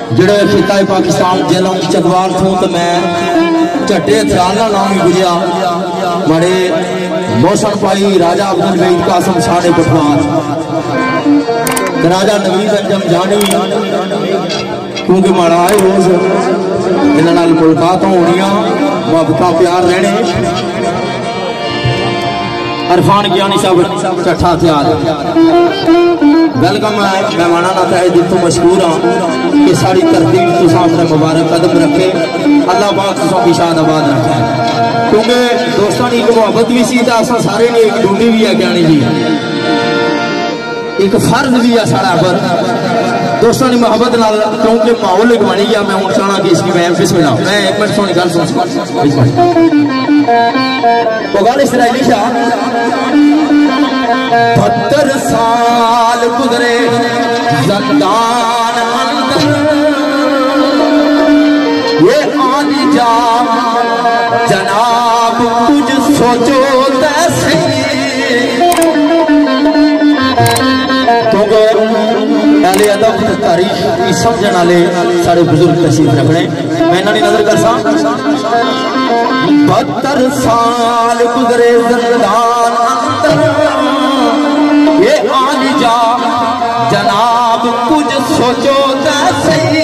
जेड़े खिता है पाकिस्तान जेलों चकवाल थूं तो मैं झट्टे हथियार नाम ही गुजरिया बड़े मोशन पाई राजा अब्दुल वहीद कासम साढ़े पठवार राजा नवीद अंजम जानी क्योंकि माड़ा है रोज इन्होंने मुलाकात होनिया मुहब्बत प्यार रहने अरफान ज्ञानी साहब चट्ठा हथियार वेलकम है मेहमाना ना तहे दिल तो मशहूर हाँ कि साड़ी तरतीब तो सामने मुबारक कदम रखे अल्लाह पाक तुम की शान आबाद रखे क्योंकि दोस्तों की एक मुहब्बत भी सी तो सारे ने एक ड्यूटी भी है ज्ञानी जी एक फर्ज भी है सारा पर दोस्तों की मोहब्बत नाल क्योंकि माहौल एक बनी गया मैं चाहना कि इसकी मैं बिस्मिल्लाह मैं एक मिनट सोनी गल सुन वो गल इस तरह लिखा 72 साल गुजरे ज़ंदान अंदर ये आनी जा जनाब कुछ सोचो तैसे पहले अदब तारीख की समझने वाले सारे बुजुर्ग तशरीफ रखने मैं इन्होंने नजर कर सा 72 साल गुजरे ज़ंदान अंदर ये आनी जा जनाब कुछ सोचो तैसे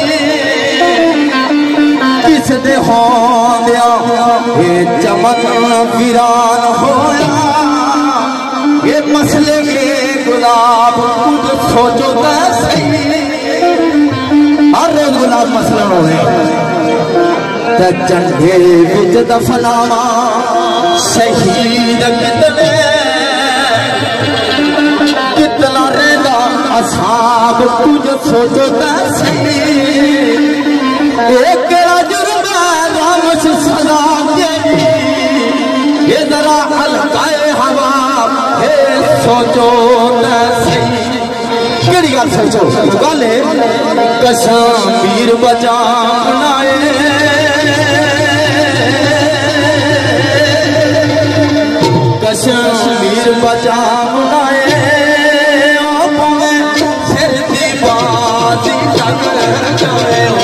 किस दे होंदिया ये चमन वीरान होया ये मसले के गुलाब कुछ सोचो तैसे हर रोज गुलाब मसला होने झंडे विच दफनावा शहीद कितने कितना रहता असाब कुछ सोचो तैसे एक जुर्म रामस सदा ये जरा हल्काए हवा सोचो तैसे केड़ी गल सोचो गल कश्मीर बचाना कश्मीर बचाना सिर दी बात